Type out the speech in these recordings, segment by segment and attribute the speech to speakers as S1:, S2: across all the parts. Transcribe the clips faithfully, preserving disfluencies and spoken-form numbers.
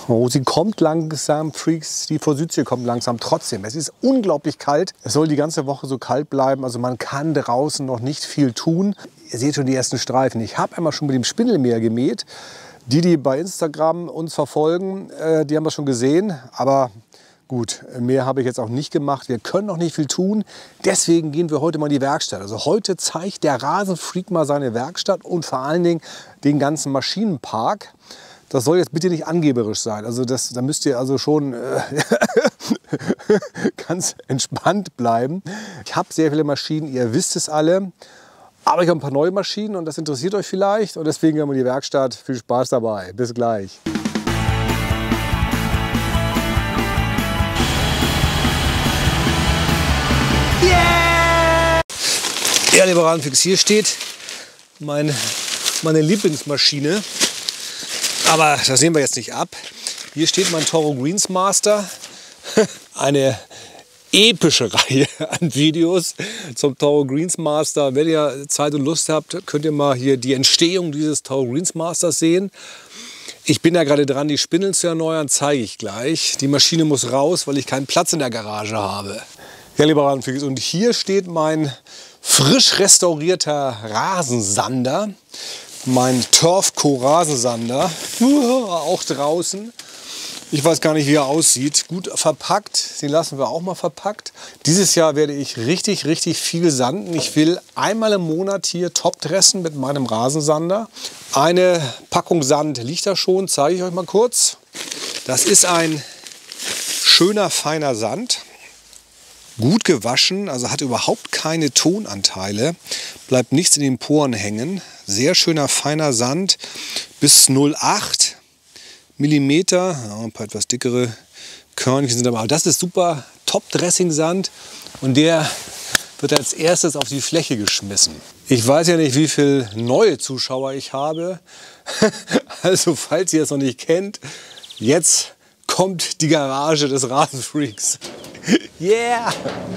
S1: Oh, sie kommt langsam, Freaks, die vor Südsee kommt langsam. Trotzdem, es ist unglaublich kalt. Es soll die ganze Woche so kalt bleiben. Also man kann draußen noch nicht viel tun. Ihr seht schon die ersten Streifen. Ich habe einmal schon mit dem Spindelmäher gemäht. Die, die bei Instagram uns verfolgen, äh, die haben das schon gesehen. Aber gut, mehr habe ich jetzt auch nicht gemacht. Wir können noch nicht viel tun. Deswegen gehen wir heute mal in die Werkstatt. Also heute zeigt der Rasenfreak mal seine Werkstatt und vor allen Dingen den ganzen Maschinenpark. Das soll jetzt bitte nicht angeberisch sein. Also das, da müsst ihr also schon äh, ganz entspannt bleiben. Ich habe sehr viele Maschinen, ihr wisst es alle. Aber ich habe ein paar neue Maschinen und das interessiert euch vielleicht. Und deswegen gehen wir in die Werkstatt. Viel Spaß dabei. Bis gleich. Yeah! Ja, lieber Rasenfreaks, hier steht mein, meine Lieblingsmaschine. Aber das sehen wir jetzt nicht ab. Hier steht mein Toro Greensmaster. Eine epische Reihe an Videos zum Toro Greensmaster. Wenn ihr Zeit und Lust habt, könnt ihr mal hier die Entstehung dieses Toro Greensmasters sehen. Ich bin ja gerade dran, die Spindeln zu erneuern, zeige ich gleich. Die Maschine muss raus, weil ich keinen Platz in der Garage habe. Ja, lieber Rasenfreaks, und hier steht mein frisch restaurierter Rasensander. Mein Turfco Rasensander, auch draußen. Ich weiß gar nicht, wie er aussieht. Gut verpackt, den lassen wir auch mal verpackt. Dieses Jahr werde ich richtig, richtig viel sanden. Ich will einmal im Monat hier topdressen mit meinem Rasensander. Eine Packung Sand liegt da schon, zeige ich euch mal kurz. Das ist ein schöner, feiner Sand. Gut gewaschen, also hat überhaupt keine Tonanteile, bleibt nichts in den Poren hängen. Sehr schöner, feiner Sand, bis null Komma acht Millimeter, ja, ein paar etwas dickere Körnchen sind dabei. Aber das ist super, Top-Dressing-Sand und der wird als erstes auf die Fläche geschmissen. Ich weiß ja nicht, wie viele neue Zuschauer ich habe, also falls ihr es noch nicht kennt, jetzt kommt die Garage des Rasenfreaks. Yeah!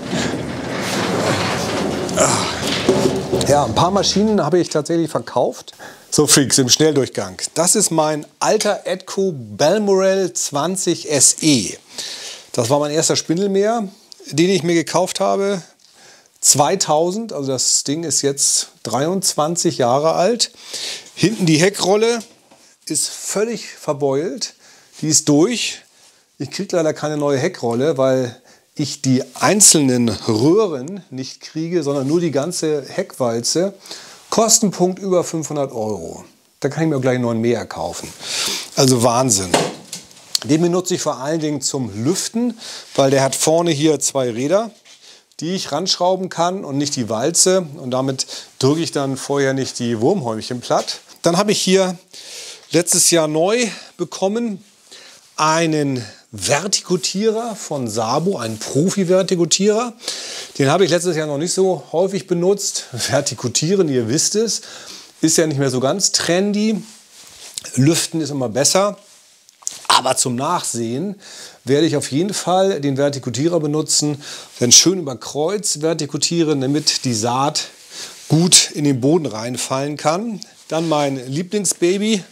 S1: Ja, ein paar Maschinen habe ich tatsächlich verkauft. So, Freaks, im Schnelldurchgang. Das ist mein alter Edco Balmoral zwanzig S E. Das war mein erster Spindelmäher, den ich mir gekauft habe. zweitausend, also das Ding ist jetzt dreiundzwanzig Jahre alt. Hinten die Heckrolle ist völlig verbeult. Die ist durch. Ich kriege leider keine neue Heckrolle, weil ich die einzelnen Röhren nicht kriege, sondern nur die ganze Heckwalze. Kostenpunkt über fünfhundert Euro. Da kann ich mir auch gleich einen neuen Mäher kaufen. Also Wahnsinn. Den benutze ich vor allen Dingen zum Lüften, weil der hat vorne hier zwei Räder, die ich ranschrauben kann und nicht die Walze. Und damit drücke ich dann vorher nicht die Wurmhäumchen platt. Dann habe ich hier letztes Jahr neu bekommen einen Vertikutierer von Sabo, einen Profi-Vertikutierer. Den habe ich letztes Jahr noch nicht so häufig benutzt. Vertikutieren, ihr wisst es, ist ja nicht mehr so ganz trendy. Lüften ist immer besser. Aber zum Nachsehen werde ich auf jeden Fall den Vertikutierer benutzen, dann schön über Kreuz vertikutieren, damit die Saat gut in den Boden reinfallen kann. Dann mein Lieblingsbaby.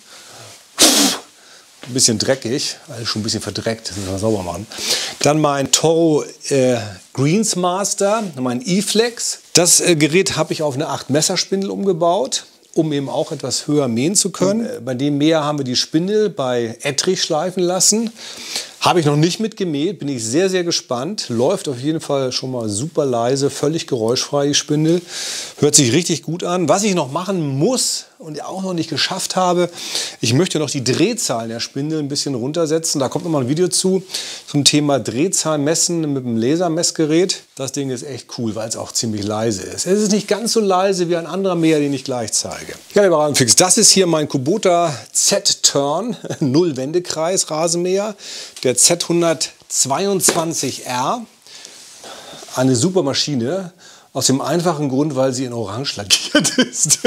S1: Ein bisschen dreckig, also schon ein bisschen verdreckt, das müssen wir sauber machen. Dann mein Toro äh, Greensmaster, mein E-Flex. Das äh, Gerät habe ich auf eine acht Messer Spindel umgebaut, um eben auch etwas höher mähen zu können. Und, äh, bei dem Mäher haben wir die Spindel bei Ettrich schleifen lassen. Habe ich noch nicht mitgemäht, bin ich sehr, sehr gespannt. Läuft auf jeden Fall schon mal super leise, völlig geräuschfrei, die Spindel. Hört sich richtig gut an. Was ich noch machen muss und auch noch nicht geschafft habe, ich möchte noch die Drehzahlen der Spindel ein bisschen runtersetzen. Da kommt noch mal ein Video zu, zum Thema Drehzahl messen mit dem Lasermessgerät. Das Ding ist echt cool, weil es auch ziemlich leise ist. Es ist nicht ganz so leise wie ein anderer Mäher, den ich gleich zeige. Ja, lieber Rasenfreaks, das ist hier mein Kubota Z-Turn, null Wendekreis Rasenmäher. Der Z hundertzweiundzwanzig R, eine super Maschine, aus dem einfachen Grund, weil sie in Orange lackiert ist.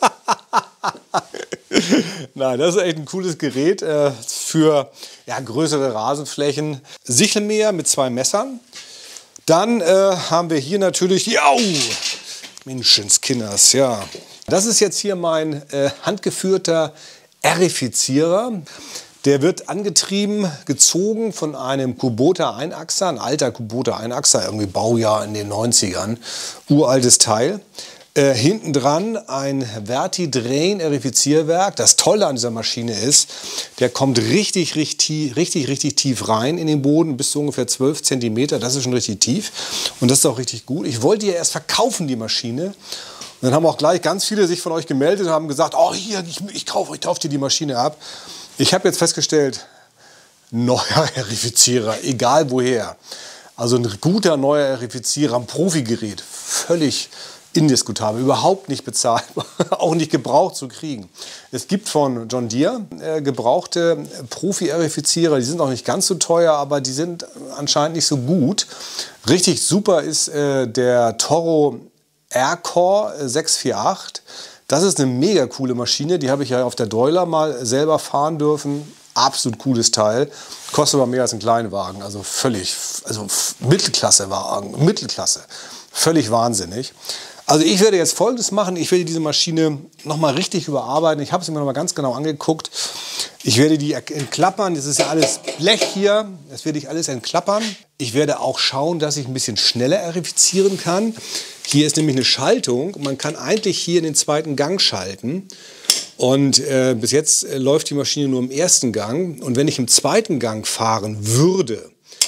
S1: Nein, das ist echt ein cooles Gerät äh, für ja, größere Rasenflächen. Sichelmäher mit zwei Messern. Dann äh, haben wir hier natürlich, jau, Menschenskinders, ja. Das ist jetzt hier mein äh, handgeführter Aerifizierer. Der wird angetrieben, gezogen von einem Kubota Einachser, ein alter Kubota Einachser, irgendwie Baujahr in den neunzigern, uraltes Teil. Äh, hinten dran ein Verti-Drain-Erifizierwerk. Das Tolle an dieser Maschine ist, der kommt richtig, richtig, richtig, richtig tief rein in den Boden, bis zu ungefähr zwölf Zentimeter. Das ist schon richtig tief und das ist auch richtig gut. Ich wollte ja erst verkaufen, die Maschine. Und dann haben auch gleich ganz viele sich von euch gemeldet und haben gesagt, oh hier, ich, ich kaufe ich kauf dir die Maschine ab. Ich habe jetzt festgestellt, neuer Erifizierer, egal woher. Also ein guter neuer Erifizierer, ein Profigerät, völlig indiskutabel, überhaupt nicht bezahlbar, auch nicht gebraucht zu kriegen. Es gibt von John Deere äh, gebrauchte Profi-Erifizierer, die sind auch nicht ganz so teuer, aber die sind anscheinend nicht so gut. Richtig super ist äh, der Toro Aircore sechs vier acht. Das ist eine mega coole Maschine, die habe ich ja auf der Doiler mal selber fahren dürfen. Absolut cooles Teil, kostet aber mehr als ein Kleinwagen, also völlig, also Mittelklasse-Wagen, Mittelklasse, völlig wahnsinnig. Also ich werde jetzt Folgendes machen, ich werde diese Maschine nochmal richtig überarbeiten, ich habe sie mir nochmal ganz genau angeguckt. Ich werde die entklappern, das ist ja alles Blech hier, das werde ich alles entklappern. Ich werde auch schauen, dass ich ein bisschen schneller erifizieren kann. Hier ist nämlich eine Schaltung, man kann eigentlich hier in den zweiten Gang schalten. Und äh, bis jetzt äh, läuft die Maschine nur im ersten Gang. Und wenn ich im zweiten Gang fahren würde,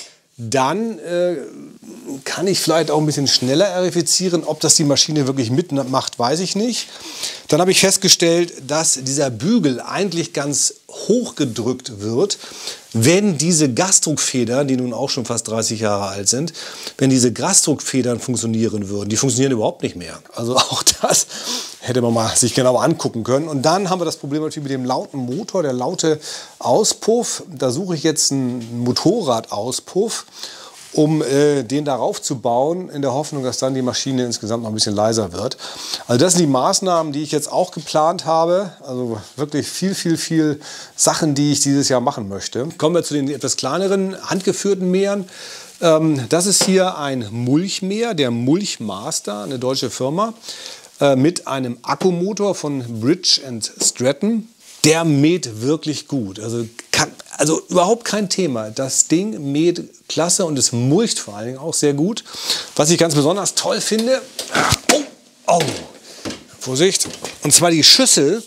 S1: dann äh, kann ich vielleicht auch ein bisschen schneller erifizieren. Ob das die Maschine wirklich mitmacht, weiß ich nicht. Dann habe ich festgestellt, dass dieser Bügel eigentlich ganz hoch gedrückt wird, wenn diese Gasdruckfedern, die nun auch schon fast dreißig Jahre alt sind, wenn diese Gasdruckfedern funktionieren würden. Die funktionieren überhaupt nicht mehr. Also auch das hätte man mal sich genauer angucken können. Und dann haben wir das Problem natürlich mit dem lauten Motor, der laute Auspuff. Da suche ich jetzt einen Motorradauspuff, um äh, den darauf zu bauen, in der Hoffnung, dass dann die Maschine insgesamt noch ein bisschen leiser wird. Also das sind die Maßnahmen, die ich jetzt auch geplant habe. Also wirklich viel, viel, viel Sachen, die ich dieses Jahr machen möchte. Kommen wir zu den etwas kleineren, handgeführten Mähern. Ähm, das ist hier ein Mulchmäher, der Mulchmaster, eine deutsche Firma, äh, mit einem Akkumotor von Bridge and Stratton. Der mäht wirklich gut. Also, kann, also überhaupt kein Thema. Das Ding mäht klasse und es mulcht vor allen Dingen auch sehr gut. Was ich ganz besonders toll finde, oh, oh, Vorsicht, und zwar die Schüssel,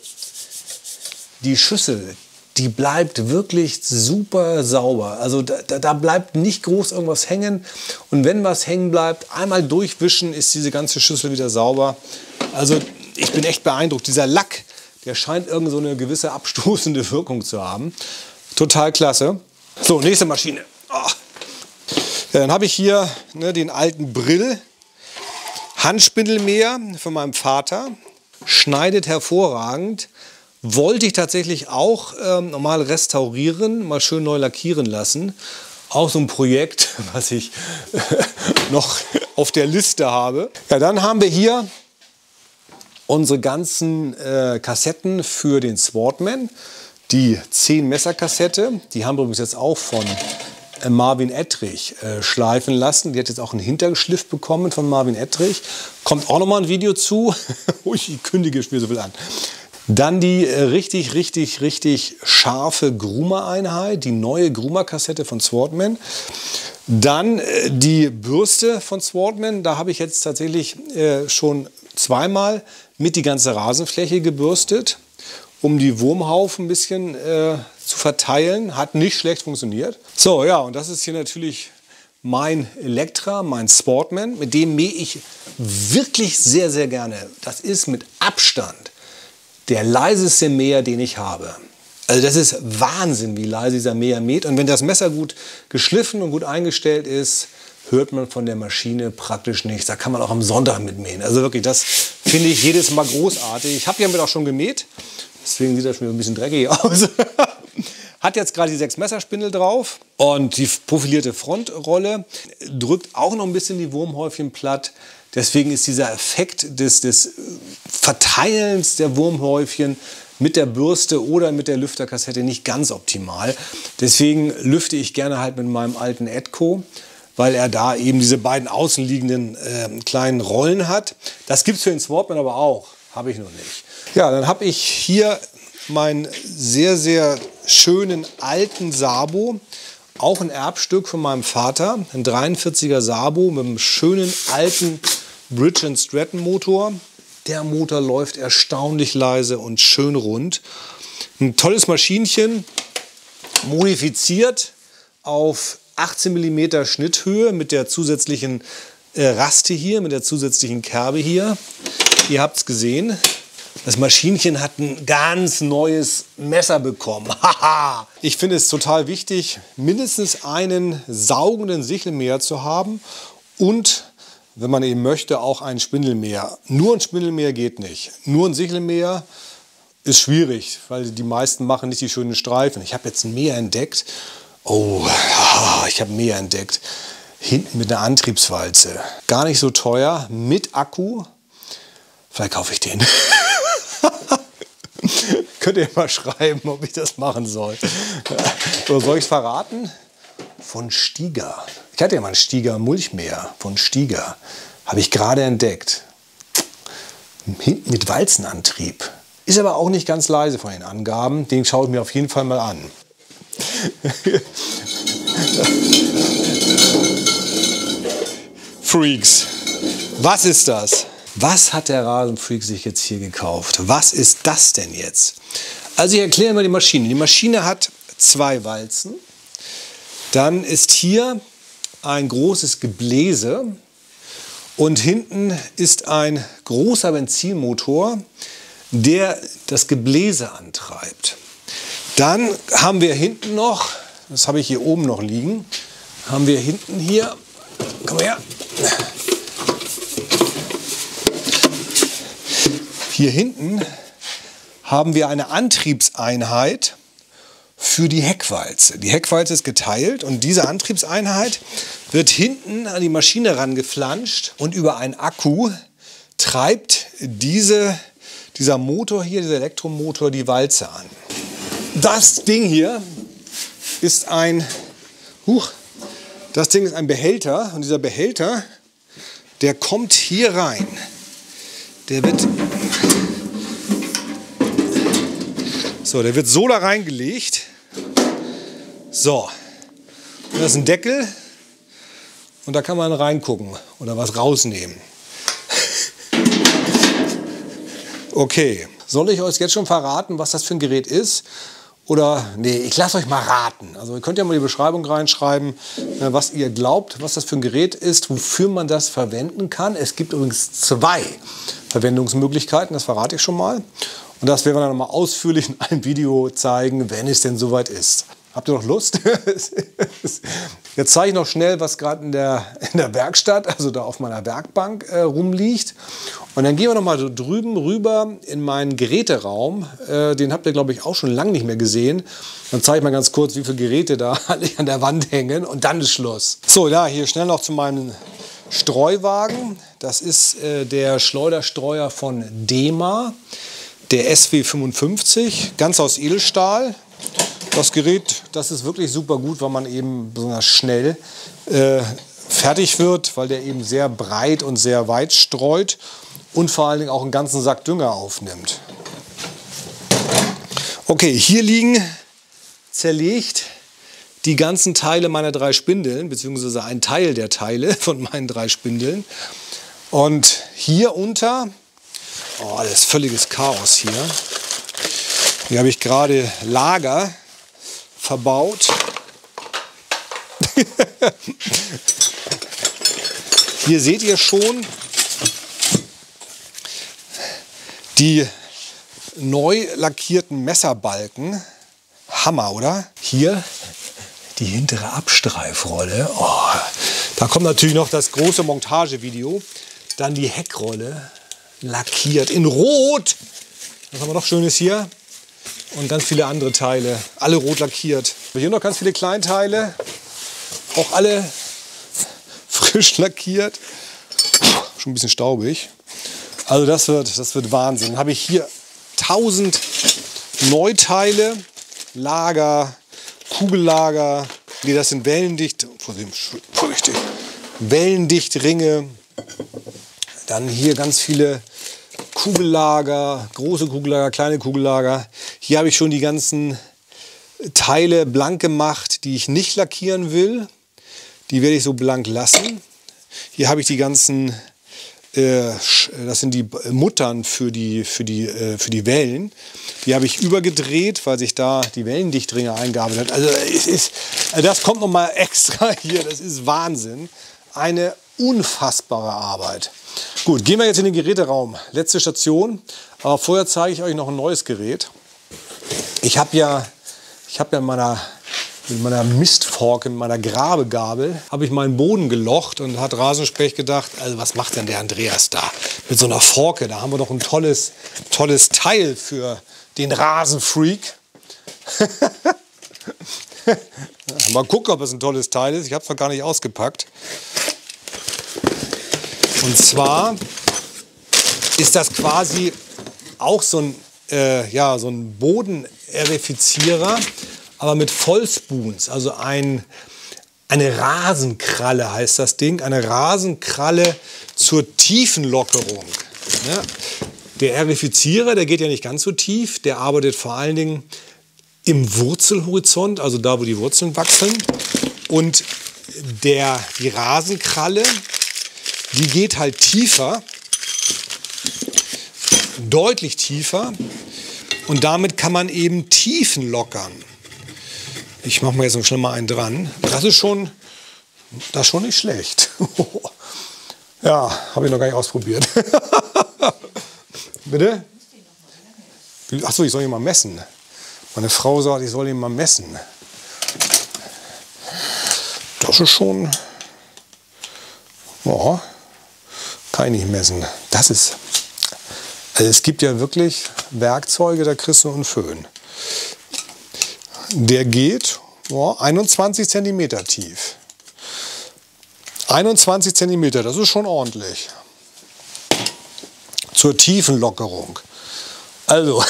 S1: die Schüssel, die bleibt wirklich super sauber. Also da, da bleibt nicht groß irgendwas hängen. Und wenn was hängen bleibt, einmal durchwischen, ist diese ganze Schüssel wieder sauber. Also ich bin echt beeindruckt. Dieser Lack, der scheint irgend so eine gewisse abstoßende Wirkung zu haben. Total klasse. So, nächste Maschine. Oh. Ja, dann habe ich hier ne, den alten Brill. Handspindelmäher von meinem Vater. Schneidet hervorragend. Wollte ich tatsächlich auch ähm, normal restaurieren, mal schön neu lackieren lassen. Auch so ein Projekt, was ich noch auf der Liste habe. Ja, dann haben wir hier unsere ganzen äh, Kassetten für den Swordsman, die zehn Messer Kassette, die haben wir übrigens jetzt auch von äh, Marvin Ettrich äh, schleifen lassen. Die hat jetzt auch einen Hintergeschliff bekommen von Marvin Ettrich. Kommt auch noch mal ein Video zu. Ich kündige mir so viel an. Dann die äh, richtig, richtig, richtig scharfe Gruma-Einheit, die neue Gruma-Kassette von Swordsman. Dann äh, die Bürste von Swordsman. Da habe ich jetzt tatsächlich äh, schon zweimal mit die ganze Rasenfläche gebürstet, um die Wurmhaufen ein bisschen äh, zu verteilen. Hat nicht schlecht funktioniert. So, ja, und das ist hier natürlich mein Electra, mein Sportman. Mit dem mähe ich wirklich sehr, sehr gerne. Das ist mit Abstand der leiseste Mäher, den ich habe. Also das ist Wahnsinn, wie leise dieser Mäher mäht. Und wenn das Messer gut geschliffen und gut eingestellt ist, hört man von der Maschine praktisch nichts. Da kann man auch am Sonntag mitmähen. Also wirklich, das finde ich jedes Mal großartig. Ich habe hiermit auch schon gemäht. Deswegen sieht das schon wieder ein bisschen dreckig aus. Hat jetzt gerade die sechs Messerspindel drauf. Und die profilierte Frontrolle drückt auch noch ein bisschen die Wurmhäufchen platt. Deswegen ist dieser Effekt des, des Verteilens der Wurmhäufchen mit der Bürste oder mit der Lüfterkassette nicht ganz optimal. Deswegen lüfte ich gerne halt mit meinem alten Edco, weil er da eben diese beiden außenliegenden äh, kleinen Rollen hat. Das gibt es für den Swordsman aber auch, habe ich noch nicht. Ja, dann habe ich hier mein sehr, sehr schönen alten Sabo. Auch ein Erbstück von meinem Vater. Ein dreiundvierziger Sabo mit einem schönen alten Bridge and Stratton Motor. Der Motor läuft erstaunlich leise und schön rund. Ein tolles Maschinchen, modifiziert auf achtzehn Millimeter Schnitthöhe mit der zusätzlichen äh, Raste hier, mit der zusätzlichen Kerbe hier. Ihr habt es gesehen. Das Maschinchen hat ein ganz neues Messer bekommen. Haha! Ich finde es total wichtig, mindestens einen saugenden Sichelmäher zu haben und, wenn man eben möchte, auch einen Spindelmäher. Nur ein Spindelmäher geht nicht. Nur ein Sichelmäher ist schwierig, weil die meisten machen nicht die schönen Streifen. Ich habe jetzt ein Mäher entdeckt. Oh, ich habe ein Mäher entdeckt. Hinten mit einer Antriebswalze. Gar nicht so teuer, mit Akku. Vielleicht kaufe ich den. Könnt ihr mal schreiben, ob ich das machen soll. Oder soll ich es verraten? Von Stiga. Ich hatte ja mal einen Stiga Mulchmäher von Stiga. Habe ich gerade entdeckt. Mit Walzenantrieb. Ist aber auch nicht ganz leise von den Angaben. Den schaue ich mir auf jeden Fall mal an. Freaks. Was ist das? Was hat der Rasenfreak sich jetzt hier gekauft? Was ist das denn jetzt? Also ich erkläre mal die Maschine. Die Maschine hat zwei Walzen. Dann ist hier ein großes Gebläse. Und hinten ist ein großer Benzinmotor, der das Gebläse antreibt. Dann haben wir hinten noch, das habe ich hier oben noch liegen, haben wir hinten hier, komm mal her, hier hinten haben wir eine Antriebseinheit für die Heckwalze. Die Heckwalze ist geteilt und diese Antriebseinheit wird hinten an die Maschine rangeflanscht und über einen Akku treibt diese, dieser Motor hier, dieser Elektromotor, die Walze an. Das Ding hier ist ein, huch, das Ding ist ein Behälter und dieser Behälter, der kommt hier rein. Der wird, so, der wird so da reingelegt. So, und das ist ein Deckel und da kann man reingucken oder was rausnehmen. Okay, soll ich euch jetzt schon verraten, was das für ein Gerät ist? Oder, nee, ich lasse euch mal raten. Also ihr könnt ja mal die Beschreibung reinschreiben, was ihr glaubt, was das für ein Gerät ist, wofür man das verwenden kann. Es gibt übrigens zwei Verwendungsmöglichkeiten, das verrate ich schon mal. Und das werden wir dann noch mal ausführlich in einem Video zeigen, wenn es denn soweit ist. Habt ihr noch Lust? Jetzt zeige ich noch schnell, was gerade in der, in der Werkstatt, also da auf meiner Werkbank äh, rumliegt. Und dann gehen wir noch mal so drüben rüber in meinen Geräteraum. Äh, den habt ihr, glaube ich, auch schon lange nicht mehr gesehen. Dann zeige ich mal ganz kurz, wie viele Geräte da an der Wand hängen. Und dann ist Schluss. So, ja, hier schnell noch zu meinem Streuwagen. Das ist äh, der Schleuderstreuer von Dema, der S W fünfundfünfzig, ganz aus Edelstahl. Das Gerät, das ist wirklich super gut, weil man eben besonders schnell äh, fertig wird, weil der eben sehr breit und sehr weit streut und vor allen Dingen auch einen ganzen Sack Dünger aufnimmt. Okay, hier liegen zerlegt die ganzen Teile meiner drei Spindeln, beziehungsweise ein Teil der Teile von meinen drei Spindeln. Und hier unter, oh, das ist völliges Chaos hier. Hier habe ich gerade Lager verbaut. Hier seht ihr schon die neu lackierten Messerbalken. Hammer, oder? Hier die hintere Abstreifrolle. Oh, da kommt natürlich noch das große Montagevideo. Dann die Heckrolle lackiert in Rot. Was haben wir noch Schönes hier? Und ganz viele andere Teile, alle rot lackiert. Hier noch ganz viele Kleinteile, auch alle frisch lackiert. Schon ein bisschen staubig. Also das wird, das wird Wahnsinn. Dann habe ich hier tausend Neuteile, Lager, Kugellager. Nee, das sind wellendicht, vorsichtig, wellendicht Ringe. Dann hier ganz viele Kugellager, große Kugellager, kleine Kugellager. Hier habe ich schon die ganzen Teile blank gemacht, die ich nicht lackieren will. Die werde ich so blank lassen. Hier habe ich die ganzen, äh, das sind die Muttern für die, für die, äh, für die Wellen. Die habe ich übergedreht, weil sich da die Wellendichtringe eingearbeitet hat. Also es ist, das kommt noch mal extra hier. Das ist Wahnsinn. Eine unfassbare Arbeit. Gut, gehen wir jetzt in den Geräteraum. Letzte Station. Aber vorher zeige ich euch noch ein neues Gerät. Ich habe ja, ich habe ja in meiner, in meiner Mistforke, in meiner Grabegabel, habe ich meinen Boden gelocht und hat Rasenspecht gedacht, also was macht denn der Andreas da mit so einer Forke? Da haben wir doch ein tolles, tolles Teil für den Rasenfreak. Mal gucken, ob es ein tolles Teil ist. Ich habe es noch gar nicht ausgepackt. Und zwar ist das quasi auch so ein, äh, ja, so ein Bodenerifizierer, aber mit Vollspoons. Also ein, eine Rasenkralle heißt das Ding. Eine Rasenkralle zur Tiefenlockerung. Ja, der Erifizierer, der geht ja nicht ganz so tief. Der arbeitet vor allen Dingen im Wurzelhorizont, also da, wo die Wurzeln wachsen. Und der, die Rasenkralle, die geht halt tiefer, deutlich tiefer. Und damit kann man eben Tiefen lockern. Ich mache mal jetzt noch schnell mal einen dran. Das ist schon, das ist schon nicht schlecht. Ja, habe ich noch gar nicht ausprobiert. Bitte? Achso, ich soll ihn mal messen. Meine Frau sagt, ich soll ihn mal messen. Das ist schon... Ja, kann ich nicht messen. Das ist... Also es gibt ja wirklich Werkzeuge, da kriegst du einen Föhn. Der geht oh, einundzwanzig Zentimeter tief. einundzwanzig Zentimeter, das ist schon ordentlich. Zur Tiefenlockerung. Also,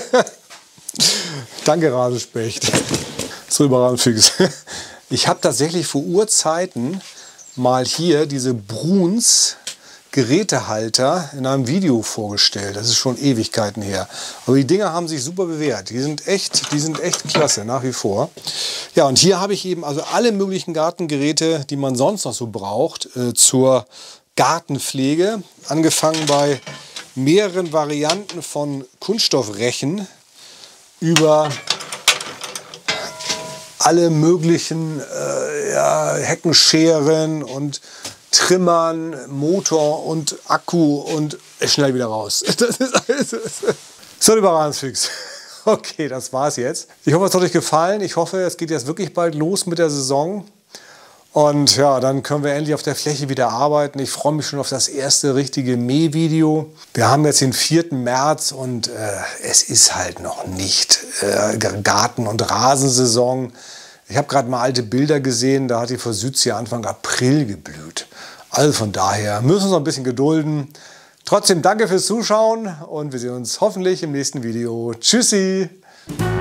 S1: danke Rasenspecht. So überragend fix. Ich habe tatsächlich vor Urzeiten mal hier diese Bruns Gerätehalter in einem Video vorgestellt. Das ist schon Ewigkeiten her. Aber die Dinger haben sich super bewährt. Die sind echt, die sind echt klasse, nach wie vor. Ja, und hier habe ich eben also alle möglichen Gartengeräte, die man sonst noch so braucht, äh, zur Gartenpflege. Angefangen bei mehreren Varianten von Kunststoffrechen über alle möglichen äh, ja, Heckenscheren und Trimmern, Motor und Akku und schnell wieder raus. Das ist alles. So, lieber Rasensfix. Okay, das war's jetzt. Ich hoffe, es hat euch gefallen. Ich hoffe, es geht jetzt wirklich bald los mit der Saison. Und ja, dann können wir endlich auf der Fläche wieder arbeiten. Ich freue mich schon auf das erste richtige Mähvideo. Wir haben jetzt den vierten März und äh, es ist halt noch nicht äh, Garten- und Rasensaison. Ich habe gerade mal alte Bilder gesehen, da hat die Forsythia Anfang April geblüht. Also von daher müssen wir uns noch ein bisschen gedulden. Trotzdem danke fürs Zuschauen und wir sehen uns hoffentlich im nächsten Video. Tschüssi!